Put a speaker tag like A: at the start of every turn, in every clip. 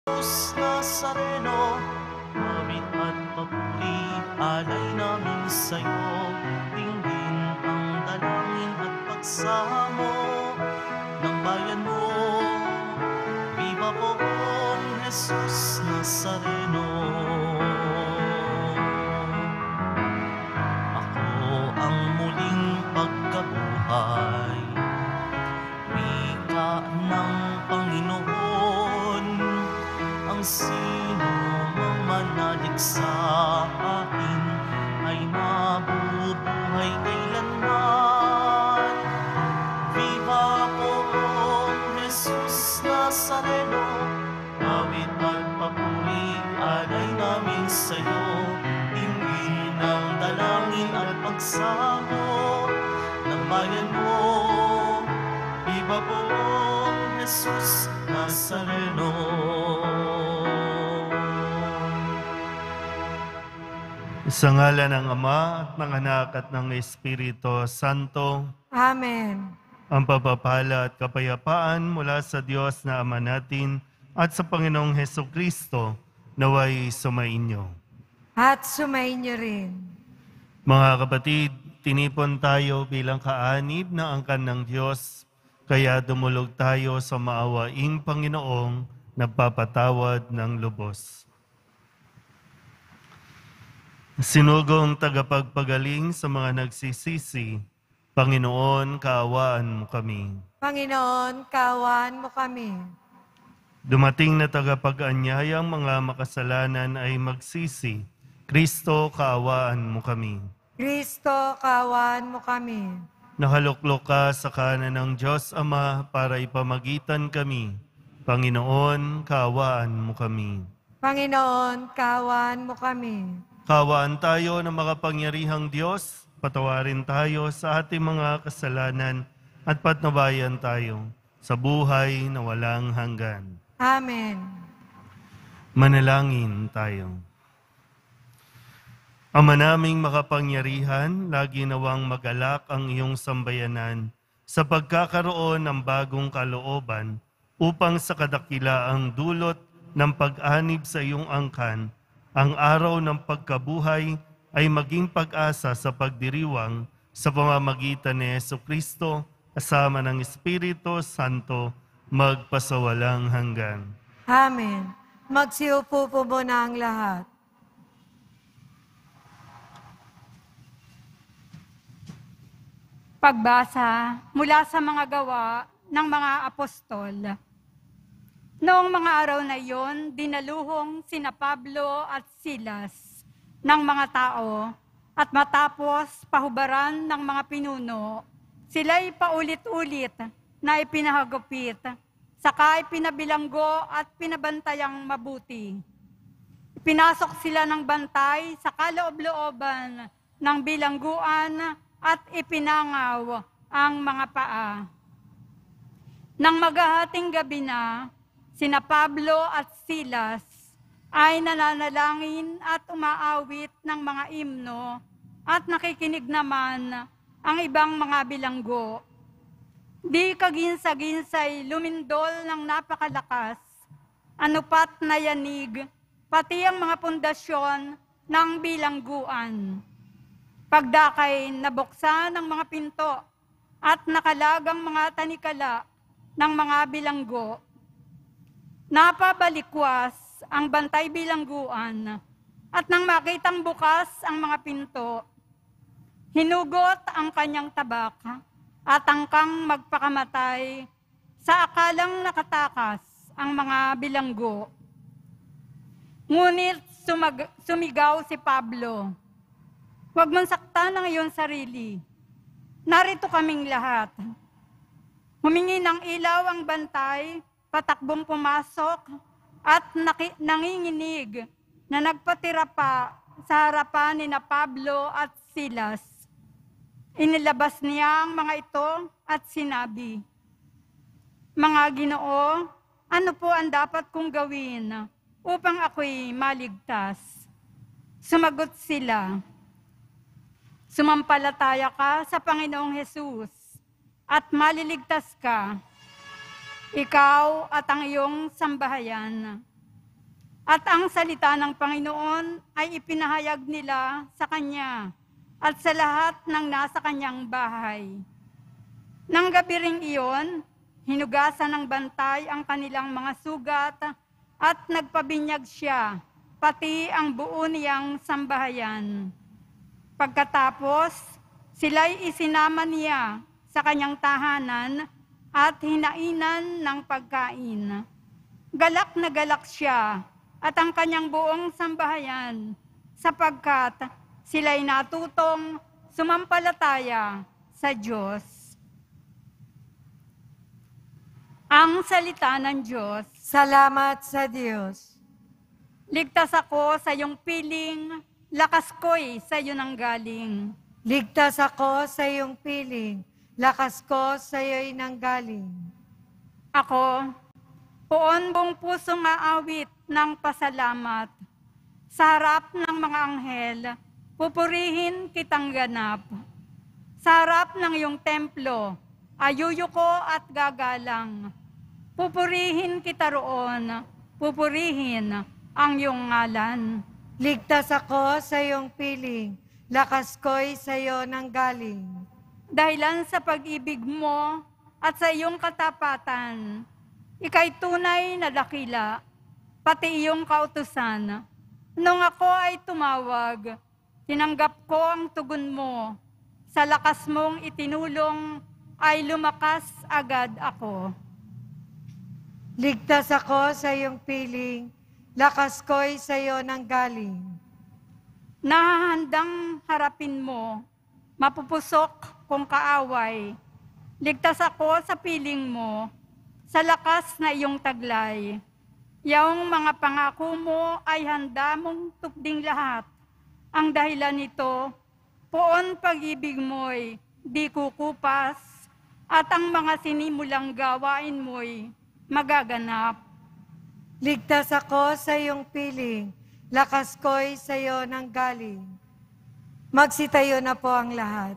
A: Jesus Nazareno, awit at papuri, alay namin sa'yo. Dinggin ang dalangin at pagsamo ng bayan mo. Viva poong Jesus Nazareno. Ako ang muling pagkabuhay, wika ng Panginoon. Ang sino mang manalig sa akin ay mabubuhay kailanman. Viva poong Jesus Nazareno, awit at papuri, alay namin sa'yo. Dinggin ang dalangin at pagsamo ng bayan mo. Viva poong Jesus Nazareno. Sa ngalan ng Ama at ng Anak at ng Espiritu Santo.
B: Amen.
A: Ang pagpapala at kapayapaan mula sa Diyos na Ama natin at sa Panginoong Hesukristo naway sumainyo.
B: At sumainyo rin.
A: Mga kapatid, tinipon tayo bilang kaanib na angkan ng Diyos, kaya dumulog tayo sa maawaing Panginoong nagpapatawad ng lubos. Sinugong tagapagpagaling sa mga nagsisisi, Panginoon, kaawaan mo kami.
B: Panginoon, kaawaan mo kami.
A: Dumating na tagapag-anyayang mga makasalanan ay magsisi, Kristo, kaawaan mo kami.
B: Kristo, kaawaan mo kami.
A: Nakaluklok ka sa kanan ng Diyos Ama para ipamagitan kami. Panginoon, kaawaan mo kami.
B: Panginoon, kaawaan mo kami.
A: Kaawaan tayo ng makapangyarihang Diyos, patawarin tayo sa ating mga kasalanan at patnubayan tayo sa buhay na walang hanggan.
B: Amen.
A: Manalangin tayo. Ama naming makapangyarihan, lagi nawang magalak ang iyong sambayanan sa pagkakaroon ng bagong kalooban upang sa kadakilaang dulot ng pag-anib sa iyong angkan, ang araw ng pagkabuhay ay maging pag-asa sa pagdiriwang sa pamamagitan ni Jesucristo kasama ng Espiritu Santo magpasawalang hanggan.
B: Amen. Magsiupo po muna ang lahat.
C: Pagbasa mula sa mga gawa ng mga apostol. Noong mga araw na iyon, dinaluhong sina Pablo at Silas ng mga tao at matapos pahubaran ng mga pinuno, sila'y paulit-ulit na ipinahagupit, saka ipinabilanggo at pinabantayang mabuti. Pinasok sila ng bantay sa kaloob-looban ng bilangguan at ipinangaw ang mga paa. Nang maghahating gabi na, sina Pablo at Silas ay nananalangin at umaawit ng mga imno at nakikinig naman ang ibang mga bilanggo. Di kaginsa-ginsay lumindol ng napakalakas, anupat na yanig, pati ang mga pundasyon ng bilangguan. Pagdakay nabuksan ng mga pinto at nakalagang mga tanikala ng mga bilanggo. Napabalikwas ang bantay bilangguan at nang makitang bukas ang mga pinto, hinugot ang kanyang tabak at angkang magpakamatay sa akalang nakatakas ang mga bilanggo. Ngunit sumigaw si Pablo, "Huwag mong saktan ang iyong sarili. Narito kaming lahat." Humingi ng ilaw ang bantay, patakbong pumasok at nanginginig na nagpatira pa sa harapan ni na Pablo at Silas. Inilabas niya ang mga ito at sinabi, "Mga Ginoo, ano po ang dapat kong gawin upang ako'y maligtas?" Sumagot sila, "Sumampalataya ka sa Panginoong Hesus at maliligtas ka, ikaw at ang iyong sambahayan." At ang salita ng Panginoon ay ipinahayag nila sa kanya at sa lahat ng nasa kanyang bahay. Nang gabi ring iyon, hinugasan ng bantay ang kanilang mga sugat at nagpabinyag siya, pati ang buo niyang sambahayan. Pagkatapos, sila'y isinama niya sa kanyang tahanan at hinainan ng pagkain. Galak na galak siya at ang kanyang buong sambahayan, sapagkat sila'y natutong sumampalataya sa Diyos. Ang salita ng Diyos.
B: Salamat sa Diyos.
C: Ligtas ako sa iyong piling, lakas ko'y sa iyo nanggaling.
B: Ligtas ako sa iyong piling, lakas ko sa iyo'y nanggaling.
C: Ako, poon buong pusong aawit ng pasalamat. Sa harap ng mga anghel, pupurihin kitang ganap. Sa harap ng iyong templo, ayuyuko at gagalang. Pupurihin kita roon, pupurihin ang iyong ngalan.
B: Ligtas ako sa iyong piling, lakas ko'y sa iyo nanggaling.
C: Dahilan sa pag-ibig mo at sa iyong katapatan, ika'y tunay na dakila, pati iyong kautusan. Nung ako ay tumawag, tinanggap ko ang tugon mo. Sa lakas mong itinulong, ay lumakas agad ako.
B: Ligtas ako sa iyong piling, lakas ko'y sa iyo nanggaling.
C: Nahahandang harapin mo, mapupusok kung kaaway. Ligtas ako sa piling mo, sa lakas na iyong taglay. Yaong mga pangako mo ay handa mong tupding lahat. Ang dahilan nito, poon pag-ibig mo'y di kukupas, at ang mga sinimulang gawain mo'y magaganap.
B: Ligtas ako sa iyong piling, lakas ko'y sa iyo nanggaling. Magsitayo na po ang lahat.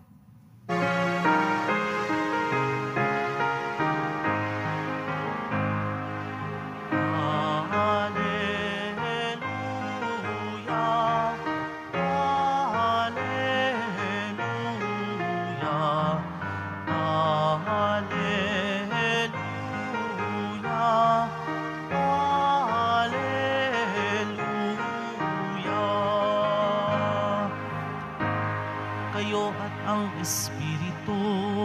D: Kayo at ang Espiritu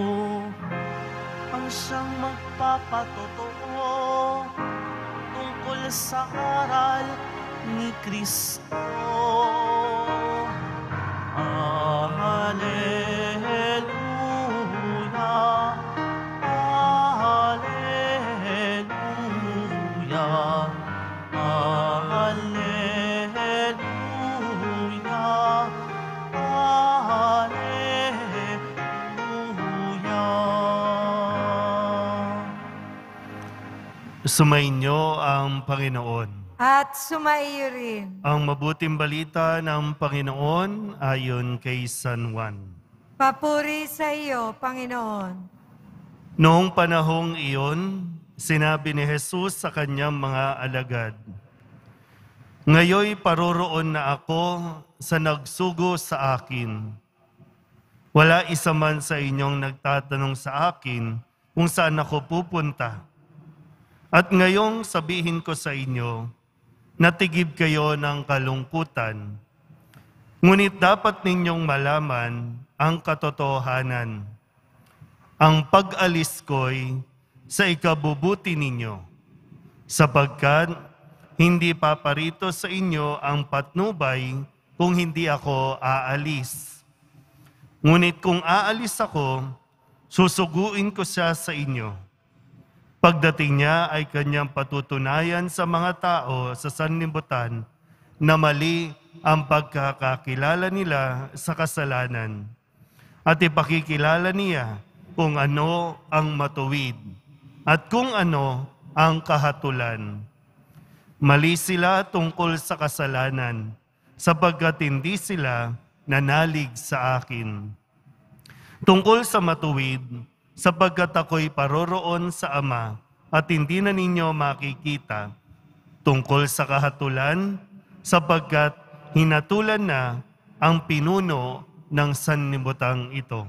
D: ang siyang magpapatotoo tungkol sa aral ni Kristo. Alleluia, Alleluia, Alleluia.
A: Sumainyo ang Panginoon.
B: At sumaiyo rin.
A: Ang mabuting balita ng Panginoon ayon kay San Juan.
B: Papuri sa iyo, Panginoon.
A: Noong panahong iyon, sinabi ni Jesus sa kanyang mga alagad, "Ngayoy paroroon na ako sa nagsugo sa akin. Wala isa man sa inyong nagtatanong sa akin kung saan ako pupunta. At ngayong sabihin ko sa inyo, natigib kayo ng kalungkutan. Ngunit dapat ninyong malaman ang katotohanan. Ang pag-alis ko'y sa ikabubuti ninyo, sapagkat hindi paparito sa inyo ang patnubay kung hindi ako aalis. Ngunit kung aalis ako, susuguin ko siya sa inyo. Pagdating niya ay kanyang patutunayan sa mga tao sa sanlibutan na mali ang pagkakakilala nila sa kasalanan at ipakikilala niya kung ano ang matuwid at kung ano ang kahatulan. Mali sila tungkol sa kasalanan sapagkat hindi sila nanalig sa akin. Tungkol sa matuwid, sapagkat ako'y paroroon sa Ama at hindi na ninyo makikita. tungkol sa kahatulan, sapagkat hinatulan na ang pinuno ng sanlibutan ito.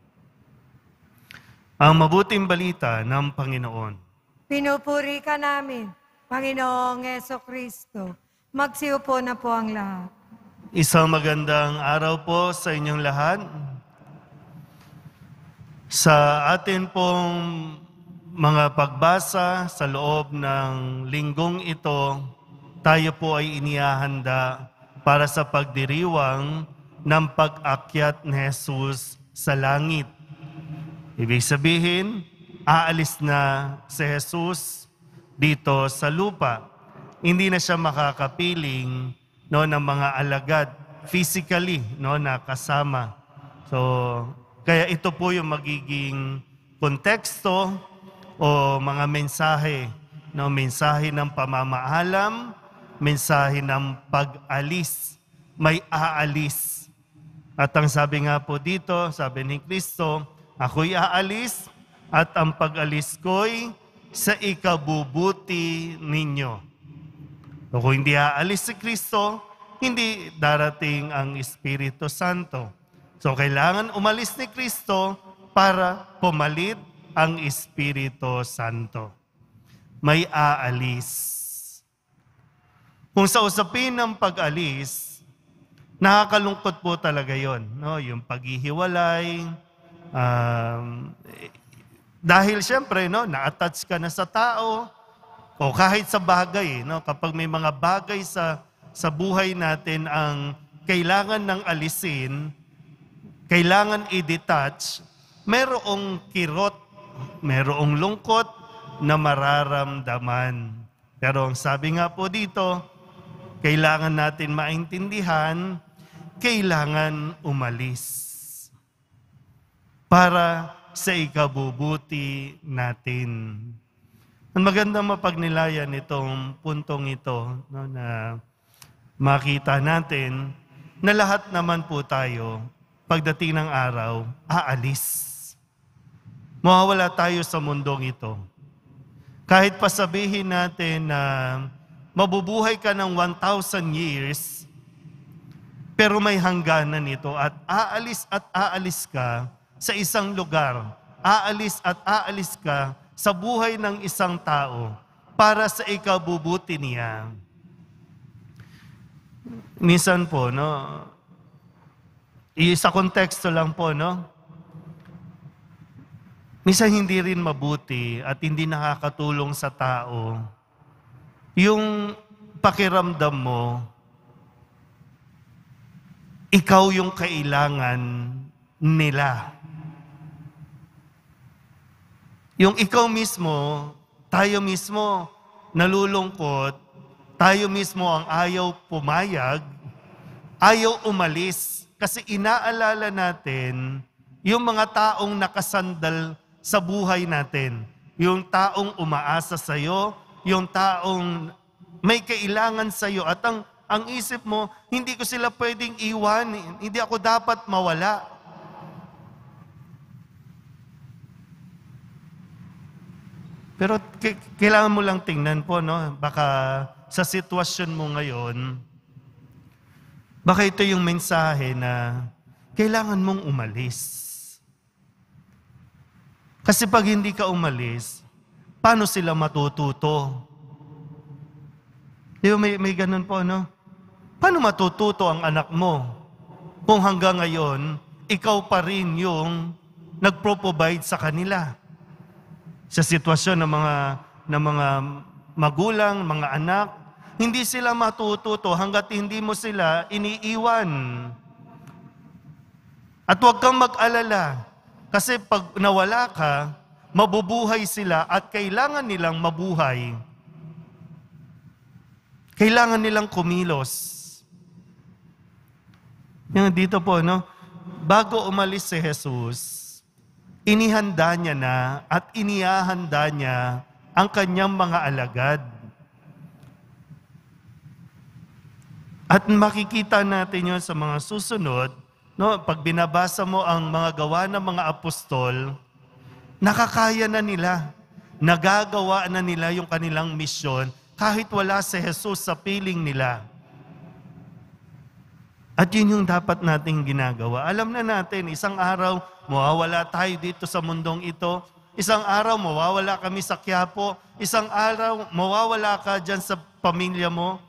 A: Ang mabuting balita ng Panginoon.
B: Pinupuri ka namin, Panginoong Jesucristo. Magsiupo na po ang lahat.
A: Isang magandang araw po sa inyong lahat. Sa atin pong mga pagbasa sa loob ng linggong ito, tayo po ay inihahanda para sa pagdiriwang ng pag-akyat ni Jesus sa langit. Ibig sabihin, aalis na si Jesus dito sa lupa. Hindi na siya makakapiling ng mga alagad physically na kasama. So, kaya ito po yung magiging konteksto o mga mensahe. Mensahe ng pamamaalam, mensahe ng pag-alis. May aalis. At ang sabi nga po dito, sabi ni Kristo, ako'y aalis at ang pag-alis ko'y sa ikabubuti ninyo. So, kung hindi aalis si Kristo, hindi darating ang Espiritu Santo. So, kailangan umalis ni Kristo para pumalit ang Espiritu Santo. May aalis. Kung sa usapin ng pag-alis, nakakalungkot po talaga yon, yung paghihiwalay. Dahil siyempre, na-attach ka na sa tao, o kahit sa bagay, kapag may mga bagay sa buhay natin ang kailangan ng alisin, kailangan i-detach, merong kirot, merong lungkot na mararamdaman. Pero ang sabi nga po dito, kailangan natin maintindihan, kailangan umalis para sa ikabubuti natin. Ang magandang mapagnilayan itong puntong ito, na makita natin na lahat naman po tayo, pagdating ng araw, aalis. Mawawala tayo sa mundong ito. Kahit pa sabihin natin na mabubuhay ka ng 1,000 years, pero may hangganan ito at aalis ka sa isang lugar. Aalis ka sa buhay ng isang tao para sa ikabubuti niya. Minsan po, sa konteksto lang po, minsan hindi rin mabuti at hindi nakakatulong sa tao yung pakiramdam mo, ikaw yung kailangan nila. Yung ikaw mismo, tayo mismo nalulungkot, tayo mismo ang ayaw pumayag, ayaw umalis. Kasi inaalala natin yung mga taong nakasandal sa buhay natin. Yung taong umaasa sa'yo, yung taong may kailangan sa'yo. At ang isip mo, hindi ko sila pwedeng iwan, hindi ako dapat mawala. Pero kailangan mo lang tingnan po, baka sa sitwasyon mo ngayon, baka ito yung mensahe na kailangan mong umalis. Kasi pag hindi ka umalis, paano sila matututo? Di ba may ganun po, Paano matututo ang anak mo kung hanggang ngayon, ikaw pa rin yung nagpro-provide sa kanila? Sa sitwasyon ng mga magulang, mga anak, hindi sila matututo hanggat hindi mo sila iniiwan. At huwag kang mag-alala, kasi pag nawala ka, mabubuhay sila at kailangan nilang mabuhay. Kailangan nilang kumilos. Yung dito po, bago umalis si Jesus, inihanda niya na at inihahanda niya ang kanyang mga alagad. At makikita natin yun sa mga susunod, pag binabasa mo ang mga gawa ng mga apostol, nakakaya na nila, nagagawa na nila yung kanilang misyon kahit wala si Jesus sa piling nila. At yun yung dapat nating ginagawa. Alam na natin, isang araw, mawawala tayo dito sa mundong ito. Isang araw, mawawala kami sa Quiapo. Isang araw, mawawala ka dyan sa pamilya mo.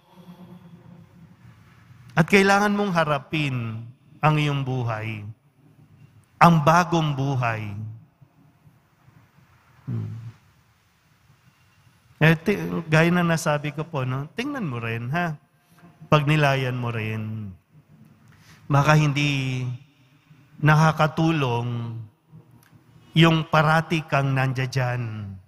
A: At kailangan mong harapin ang iyong buhay. Ang bagong buhay. Gaya na nasabi ko po, no? Tingnan mo rin, ha? Pagnilayan mo rin. Baka hindi nakakatulong yung parati kang nandiyan dyan.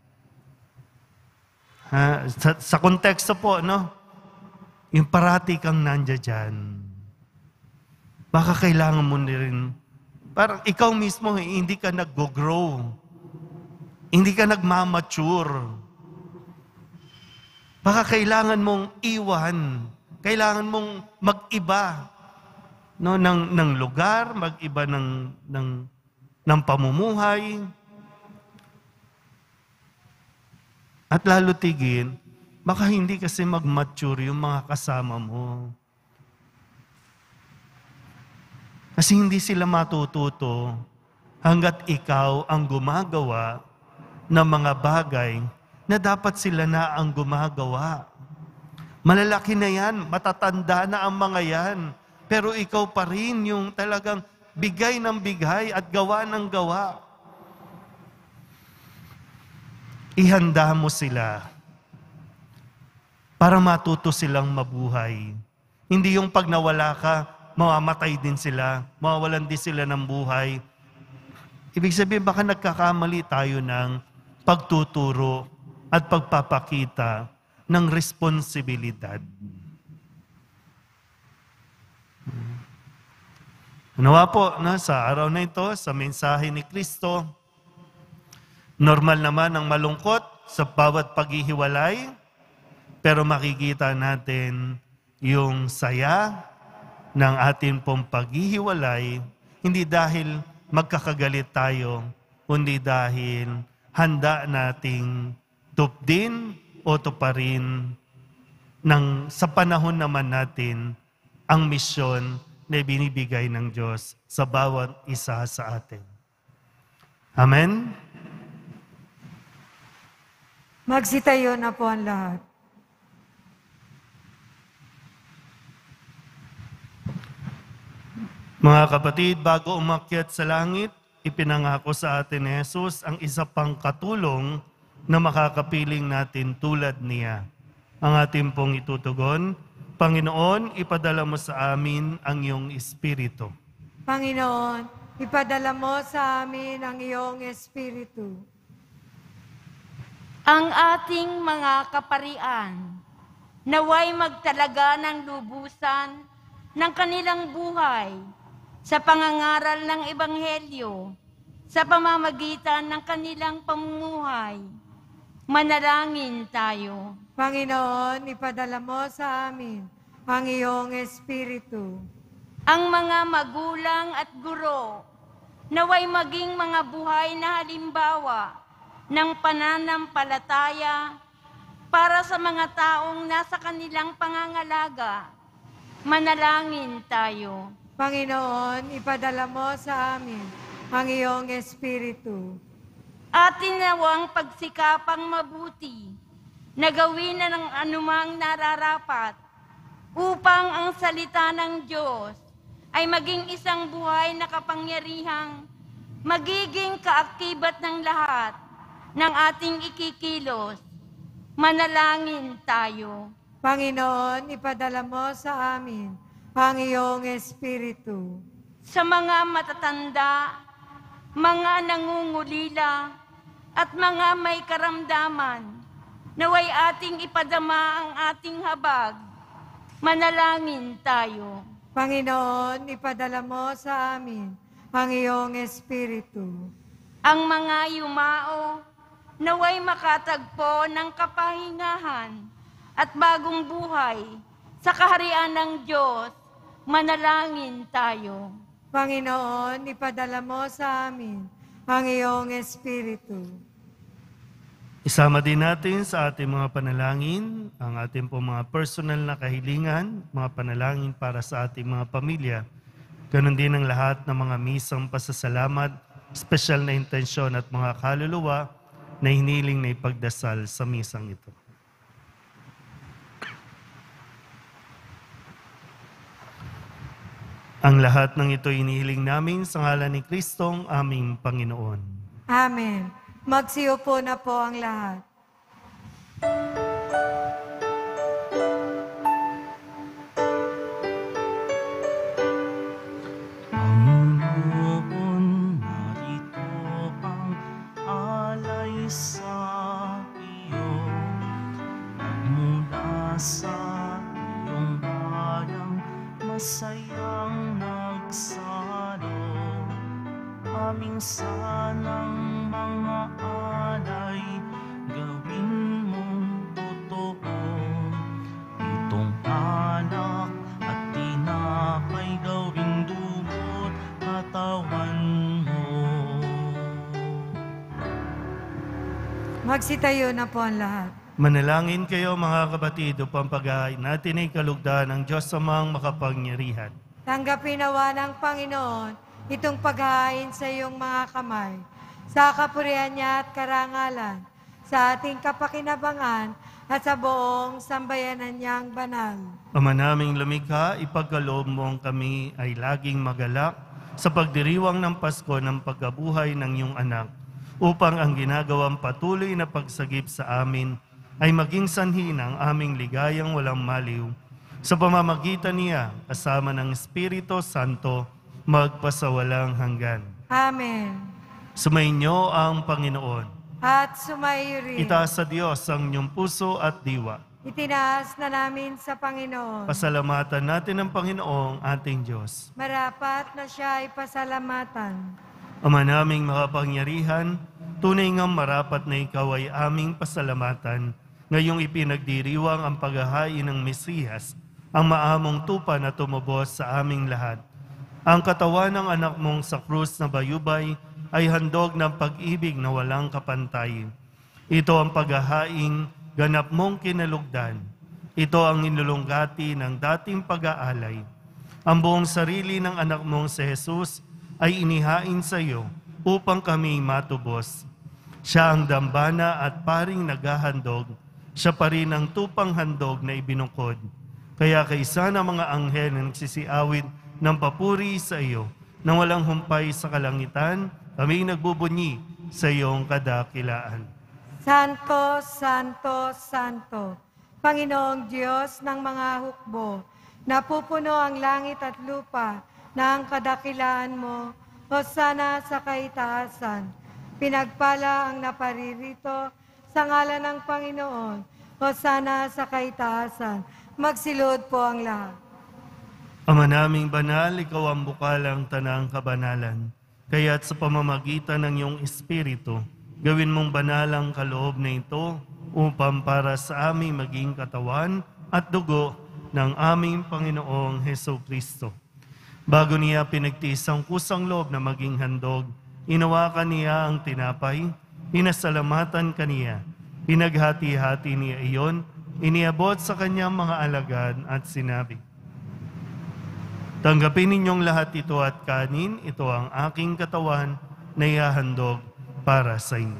A: Ha? Sa konteksto po, no? Yung parati kang nandiyan dyan. Baka kailangan mo rin, parang ikaw mismo, hindi ka nag-grow. Hindi ka nagmamature. Baka kailangan mong iwan. Kailangan mong mag-iba. No, ng lugar, mag-iba ng pamumuhay. At lalo tigin, baka hindi kasi mag-mature yung mga kasama mo. Kasi hindi sila matututo hanggat ikaw ang gumagawa ng mga bagay na dapat sila na ang gumagawa. Malalaki na yan, matatanda na ang mga yan. Pero ikaw pa rin yung talagang bigay ng bigay at gawa ng gawa. Ihanda mo sila para matuto silang mabuhay. Hindi yung pag nawala ka, mamamatay din sila, mawawalan din sila ng buhay. Ibig sabihin, baka nagkakamali tayo ng pagtuturo at pagpapakita ng responsibilidad. Nawa po, sa araw na ito, sa mensahe ni Kristo, normal naman ang malungkot sa bawat paghihiwalay, pero makikita natin yung saya ng ating pong paghihiwalay, hindi dahil magkakagalit tayo, kundi dahil handa nating tupdin o tuparin sa panahon naman natin ang misyon na binibigay ng Diyos sa bawat isa sa atin. Amen?
B: Magsitayo na po ang lahat.
A: Mga kapatid, bago umakyat sa langit, ipinangako sa atin ni Jesus ang isa pang katulong na makakapiling natin tulad niya. Ang ating pong itutugon, Panginoon, ipadala mo sa amin ang iyong Espiritu.
B: Panginoon, ipadala mo sa amin ang iyong Espiritu.
E: Ang ating mga kaparian, naway magtalaga ng lubusan ng kanilang buhay sa pangangaral ng Ebanghelyo, sa pamamagitan ng kanilang pamumuhay. Manalangin tayo.
B: Panginoon, ipadala mo sa amin ang iyong Espiritu.
E: Ang mga magulang at guro, naway maging mga buhay na halimbawa ng pananampalataya para sa mga taong nasa kanilang pangangalaga. Manalangin tayo.
B: Panginoon, ipadala mo sa amin ang iyong Espiritu.
E: Atin nawang pagsikapang mabuti na gawin na ng anumang nararapat upang ang salita ng Diyos ay maging isang buhay na kapangyarihang magiging kaakibat ng lahat ng ating ikikilos. Manalangin tayo.
B: Panginoon, ipadala mo sa amin ang iyong Espiritu.
E: Sa mga matatanda, mga nangungulila, at mga may karamdaman, naway ating ipadama ang ating habag. Manalangin tayo.
B: Panginoon, ipadala mo sa amin ang iyong Espiritu.
E: Ang mga yumao, naway makatagpo ng kapahingahan at bagong buhay sa kaharian ng Diyos. Manalangin tayo.
B: Panginoon, ipadala mo sa amin ang iyong Espiritu.
A: Isama din natin sa ating mga panalangin, ang ating po mga personal na kahilingan, mga panalangin para sa ating mga pamilya. Ganon din ang lahat ng mga misang pasasalamat, special na intensyon at mga kaluluwa na hiniling na ipagdasal sa misang ito. Ang lahat ng ito inihiling namin sa ngalan ni Kristong aming Panginoon.
B: Amen. Magsiupo na po ang lahat.
D: Panginoon, narito ang alay sa iyo. Nagmula sa iyong bayang masayang nagsalo. Aming sanang mga alay, gawin mong totoo. Itong anak at tinapay, gawing dugo't katawan mo.
B: Magsitayo na po ang lahat.
A: Manalangin kayo mga kapatid upang paghahain natin ay kalugdan ng Diyos amang makapangyarihan.
B: Tanggapin nawa ng Panginoon itong paghahain sa iyong mga kamay, sa kapurihan niya at karangalan, sa ating kapakinabangan at sa buong sambayanan niyang banal.
A: Ama naming lumikha, ipagkaloob mong kami ay laging magalak sa pagdiriwang ng Pasko ng pagkabuhay ng iyong anak, upang ang ginagawang patuloy na pagsagip sa amin ay maging sanhi ng aming ligayang walang maliw. Sa pamamagitan niya, kasama ng Espiritu Santo, magpasawalang hanggan.
B: Amen.
A: Sumainyo ang Panginoon.
B: At sumayo rin.
A: Itaas sa Diyos ang inyong puso at diwa.
B: Itinaas na namin sa Panginoon.
A: Pasalamatan natin ang Panginoong ating Diyos.
B: Marapat na siya ay pasalamatan.
A: Ama naming makapangyarihan, tunay ngang marapat na ikaw ay aming pasalamatan. Ngayong ipinagdiriwang ang paghahain ng Mesiyas, ang maamong tupa na tumubos sa aming lahat. Ang katawan ng anak mong sa krus na bayubay ay handog ng pag-ibig na walang kapantay. Ito ang paghahaing ganap mong kinalugdan. Ito ang inulunggati ng dating pag-aalay. Ang buong sarili ng anak mong si Jesus ay inihain sa iyo upang kami matubos. Siya ang dambana at paring naghahandog. Siya pa rin ang tupang handog na ibinukod. Kaya kaisa ng mga anghel na nagsisiawit ng papuri sa iyo, nang walang humpay sa kalangitan, kami nagbubunyi sa iyong kadakilaan.
B: Santo, Santo, Santo, Panginoong Diyos ng mga hukbo, napupuno ang langit at lupa na ang kadakilaan mo, hosana sa kaitaasan. Pinagpala ang naparirito sa ngalan ng Panginoon, hosana sa kaitaasan. Magsilod po ang lahat.
A: Ama naming banal, ikaw ang bukalang tanang kabanalan. Kaya't sa pamamagitan ng iyong Espiritu, gawin mong banal ang kaloob na ito upang para sa aming maging katawan at dugo ng aming Panginoong Hesukristo. Bago niya pinagtiis ang kusang loob na maging handog, inawakan niya ang tinapay, pinasalamatan kaniya, pinaghati-hati niya iyon, iniabot sa kanyang mga alagad at sinabi, tanggapin ninyong lahat ito at kanin, ito ang aking katawan na ihahandog para sa inyo.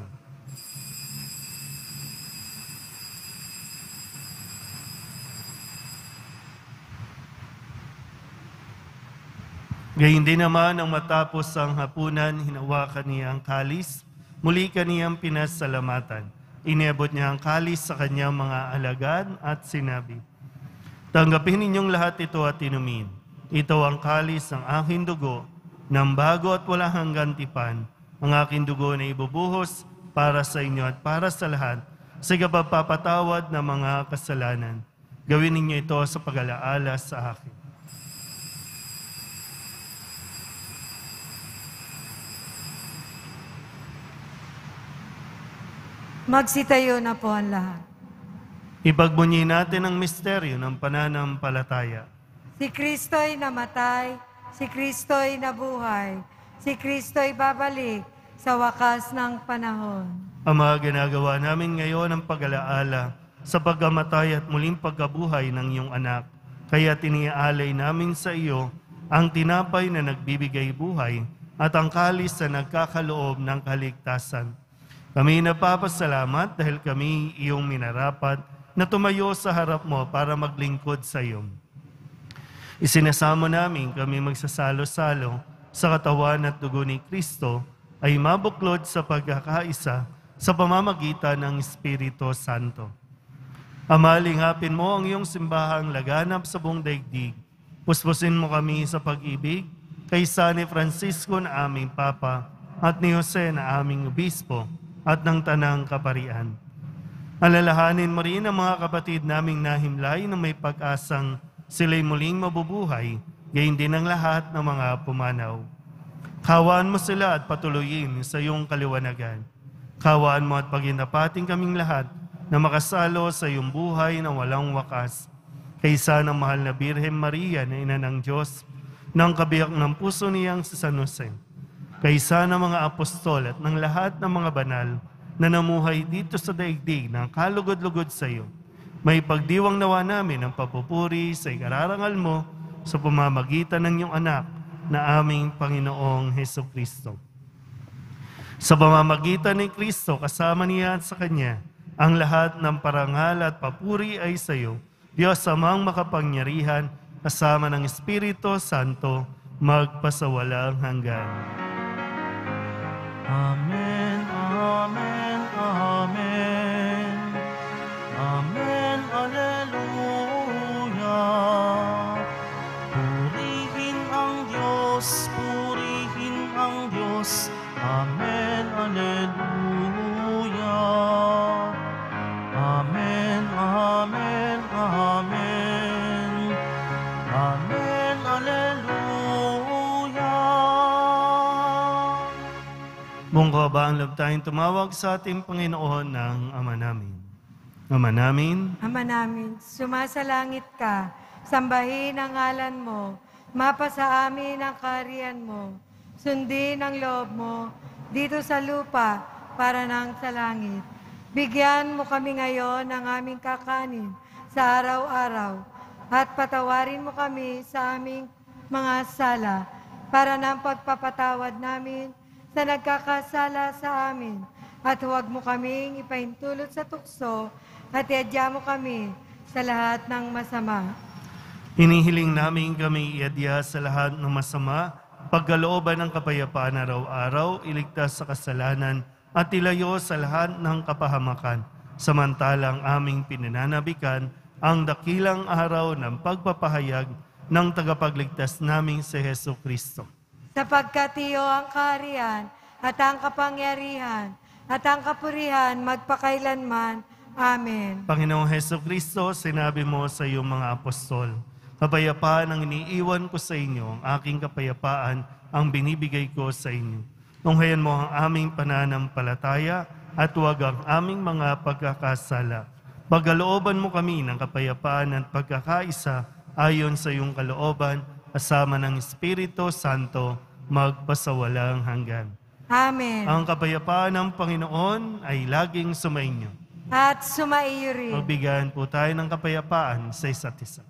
A: Gayun din naman ang matapos ang hapunan, hinawakan niya ang kalis, muli kaniyang pinasalamatan. Iniabot niya ang kalis sa kanyang mga alagad at sinabi, tanggapin ninyong lahat ito at inumin. Ito ang kalis ng aking dugo, ng bago at wala hanggang tipan, ang aking dugo na ibubuhos para sa inyo at para sa lahat, sa pagpapatawad ng mga kasalanan. Gawin ninyo ito sa pag-alaala sa akin.
B: Magsitayo na po ang lahat.
A: Ipagbunyi natin ang misteryo ng pananampalataya.
B: Si Kristo'y namatay, si Kristo'y nabuhay, si Kristo'y babalik, sa wakas ng panahon.
A: Ama, ginagawa namin ngayon ang pag-alaala sa pagkamatay at muling pagkabuhay ng iyong anak. Kaya tiniaalay namin sa iyo ang tinapay na nagbibigay buhay at ang kalis na nagkakaloob ng kaligtasan. Kami napapasalamat dahil kami iyong minarapat na tumayo sa harap mo para maglingkod sa iyo. Isinasamo namin kami magsasalo-salo sa katawan at dugo ni Kristo ay mabuklod sa pagkakaisa sa pamamagitan ng Espiritu Santo. Ama, lingapin mo ang iyong simbahang laganap sa buong daigdig. Puspusin mo kami sa pag-ibig kaysa ni Francisco na aming Papa at ni Jose na aming Obispo at ng Tanang Kaparian. Alalahanin mo rin ang mga kapatid naming nahimlay na may pag-asang sila'y muling mabubuhay, gayon din ang lahat ng mga pumanaw. Kawaan mo sila at patuloyin sa iyong kaliwanagan. Kawaan mo at paginapating kaming lahat na makasalo sa iyong buhay na walang wakas. Kaysa ng mahal na Birhen Maria na ina ng Diyos, ng kabiyak ng puso niyang si San Jose. Kaysa ng mga apostol at ng lahat ng mga banal na namuhay dito sa daigdig ng kalugod-lugod sa iyo. May pagdiwang nawa namin ang papupuri sa ikararangal mo sa pamamagitan ng iyong anak na aming Panginoong Hesukristo. Sa pamamagitan ni Kristo, kasama niya at sa Kanya, ang lahat ng parangal at papuri ay sa iyo, Diyos amang makapangyarihan, kasama ng Espiritu Santo, magpasawalang hanggan.
D: Amen, amen, amen. Amen, alleluia. Purihin ang Diyos, purihin ang Diyos. Amen, alleluia. Amen, amen, amen. Amen, alleluia.
A: Mungko ba ang loob tayong tumawag sa ating Panginoon ng Ama namin? Ama namin,
B: Ama namin, sumasalangit ka, sambahin ang ngalan mo, mapasa amin ang kaharian mo, sundin ang loob mo, dito sa lupa, para nang sa langit. Bigyan mo kami ngayon ng aming kakanin sa araw-araw, at patawarin mo kami sa aming mga sala, para ng pagpapatawad namin sa nagkakasala sa amin, at huwag mo kaming ipahintulot sa tukso, at iadya mo kami sa lahat ng masama.
A: hinihiling namin kami iadya sa lahat ng masama, pagkalooban ng kapayapaan araw-araw, iligtas sa kasalanan, at ilayo sa lahat ng kapahamakan, samantalang aming pinananabikan ang dakilang araw ng pagpapahayag ng tagapagligtas naming si Hesukristo.
B: Sapagkat iyo ang kaharian, at ang kapangyarihan, at ang kapurihan magpakailanman. Amen.
A: Panginoong Hesukristo, sinabi mo sa iyong mga apostol, kapayapaan ang iniiwan ko sa inyo, ang aking kapayapaan ang binibigay ko sa inyo. Tunghayan mo ang aming pananampalataya at huwag ang aming mga pagkakasala. Pagkalooban mo kami ng kapayapaan at pagkakaisa ayon sa iyong kalooban, kasama ng Espiritu Santo, magpasawalang hanggan.
B: Amen.
A: Ang kapayapaan ng Panginoon ay laging sumainyo.
B: At sumaiyo rin.
A: Magbigyan po tayo ng kapayapaan sa isa't isa.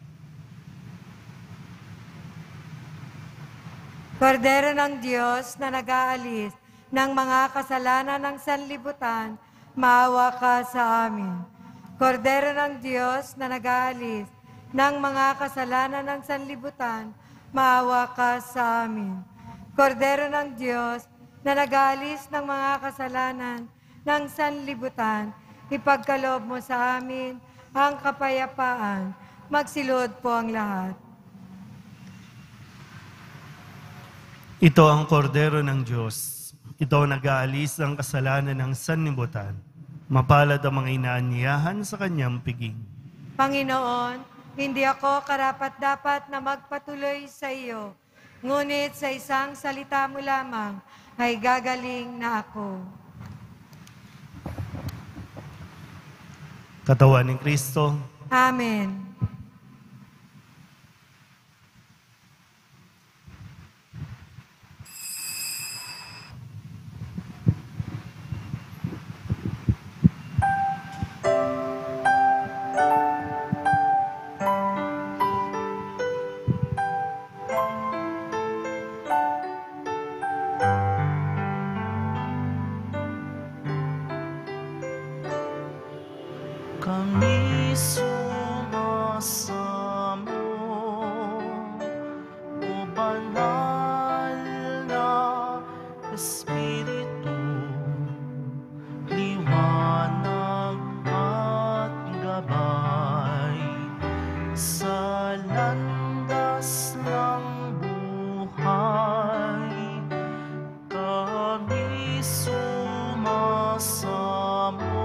B: Kordero ng Diyos na nag-aalis ng mga kasalanan ng sanlibutan, maawa ka sa amin. Kordero ng Diyos na nag-aalis ng mga kasalanan ng sanlibutan, maawa ka sa amin. Kordero ng Diyos na nag-aalis ng mga kasalanan ng sanlibutan, ipagkaloob mo sa amin ang kapayapaan. Magsilod po ang lahat.
A: Ito ang kordero ng Diyos. Ito ang nag-aalis ng kasalanan ng sanlibutan. Mapalad ang mga inaanyayahan sa kanyang piging.
B: Panginoon, hindi ako karapat-dapat na magpatuloy sa iyo, ngunit sa isang salita mo lamang ay gagaling na ako.
A: Katawan ni Kristo,
B: Amen.
D: kami sumasamo, o banal na Espiritu, liwanag at gabay sa landas ng buhay. Kami sumasamo,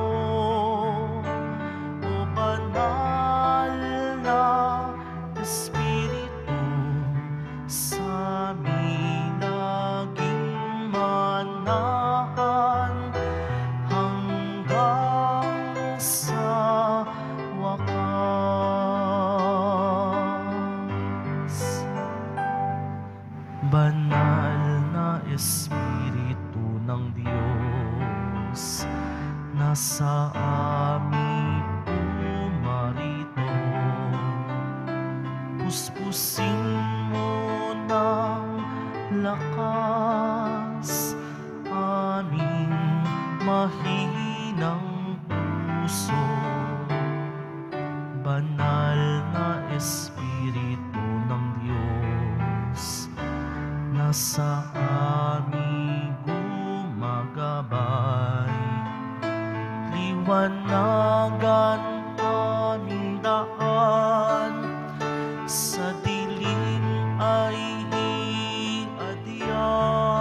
D: o banal na Espiritu, sa amin naging manahan hanggang sa wakas. Banal na Espiritu ng Diyos, nasa amin pumarito. Puspusin mo ng lakas aming mahinang puso. Banal na Espiritu ng Diyos, nasa amin gumagabay. Liwanagan aming daan, sa dilim ay iadya.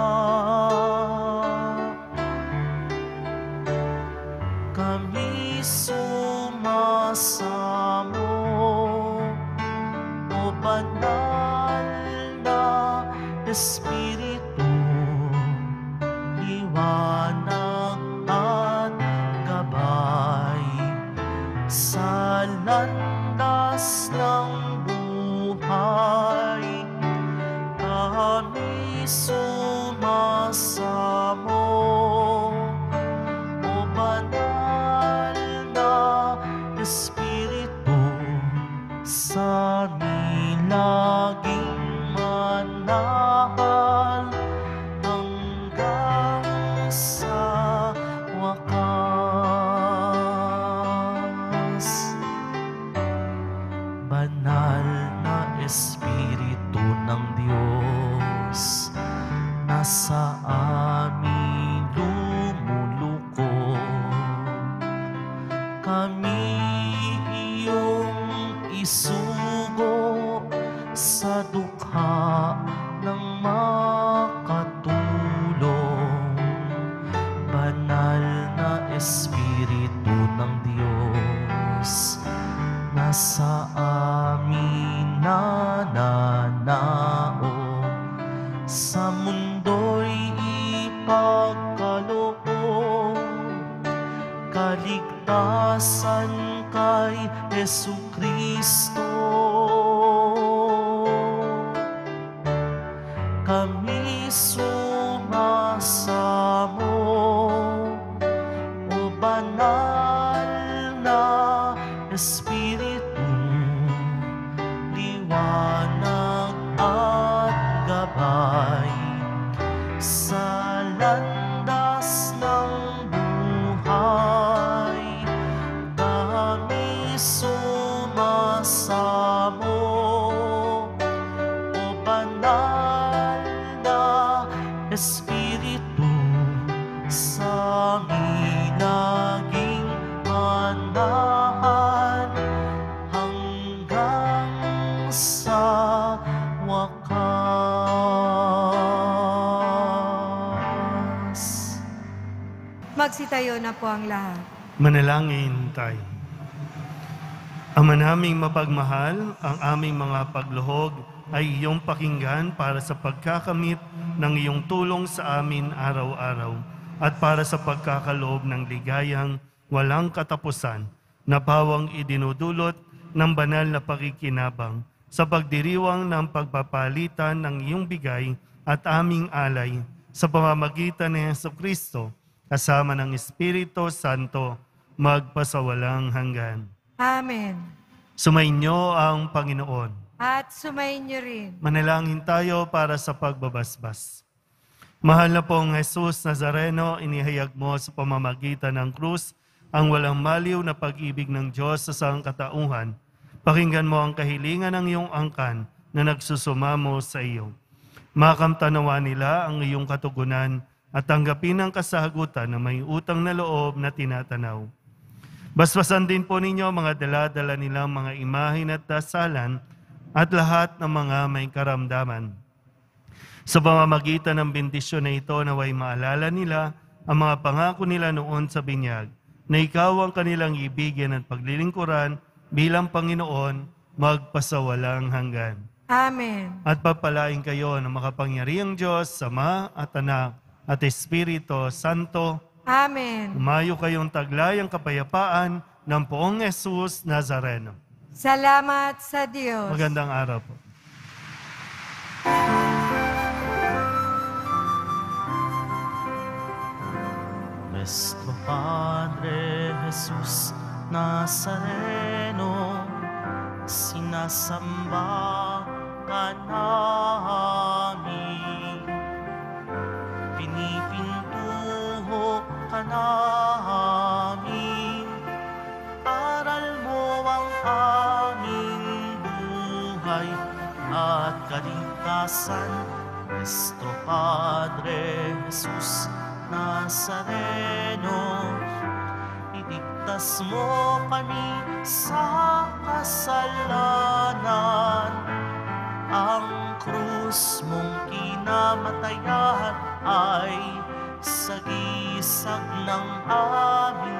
D: Kami sumasamo, o banal na Espiritu, liwanag at gabay sa landas ng buhay. Kami sumasamo, o banal na Espiritu, sa amin laging manahan hanggang sa wakas. Banal na Espiritu ng Diyos, nasa amin lumulukod. Kami iyong isugo sa dukha ng makatulong. Banal na Espiritu ng Diyos, nasa amin nananao. Sa mundo'y ipagkaloob kaligtasan kay Jesucristo. Kami sumasamo, o banal na Espiritu, liwanag at gabay sa landas ng buhay. Kami sumasamo, o banal na Espiritu, sa amin laging manahan hanggang sa wakas.
B: Magsitayo na po ang lahat.
A: Manalangin tayo. Ama naming mapagmahal, ang aming mga pagluhog ay iyong pakinggan para sa pagkakamit ng iyong tulong sa amin araw-araw at para sa pagkakaloob ng ligayang walang katapusan na bawang idinudulot ng banal na pakikinabang sa pagdiriwang ng pagpapalitan ng iyong bigay at aming alay sa pamamagitan ni Jesucristo kasama ng Espiritu Santo magpasawalang hanggan.
B: Amen.
A: Sumainyo ang Panginoon.
B: At sumayin niyo rin.
A: Manalangin tayo para sa pagbabasbas. Mahal na pong Jesus Nazareno, inihayag mo sa pamamagitan ng krus ang walang maliw na pag-ibig ng Diyos sa sangkatauhan, pakinggan mo ang kahilingan ng iyong angkan na nagsusumamo sa iyo. Makamtanawa nila ang iyong katugunan at tanggapin ang kasagutan na may utang na loob na tinatanaw. Basbasan din po ninyo mga dala-dala nilang mga imahin at dasalan at lahat ng mga may karamdaman. Sa pamamagitan ng bendisyon na ito, naway maalala nila ang mga pangako nila noon sa binyag, na ikaw ang kanilang ibigin at paglilingkuran bilang Panginoon magpasawalang hanggan.
B: Amen.
A: At pagpalain kayo ng makapangyarihang Diyos, Ama at Anak at Espiritu Santo.
B: Amen.
A: Umayo kayong taglayang kapayapaan ng Poong Jesus Nazareno.
B: Salamat sa Diyos.
A: Magandang araw po.
D: Nuestro Padre Jesus Nazareno, sinasamba ka namin, pinipintuho ka namin, aral mo ang aming buhay at kaligtasan. Nuestro Padre Jesus Nazareno, iligtas mo kami sa kasalanan. Ang krus mong kinamatayan ay sagisag ng aming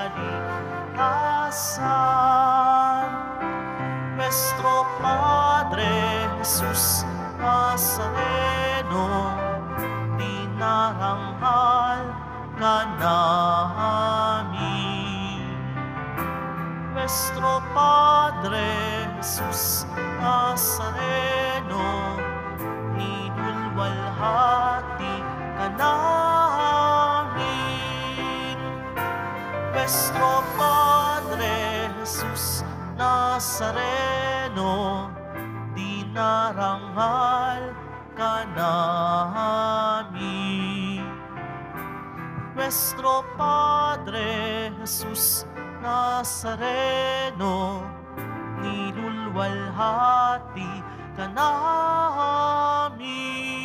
D: kaligtasan. Nuestro Padre Jesus Nazareno, dinaranghal ka namin. Nuestro Padre Jesus Nazareno, nilulwalhati ka namin. Nuestro Padre Jesus Nazareno, dinaranghal ka namin. Nuestro Padre Jesus Nazareno, nilulwalhati ka namin.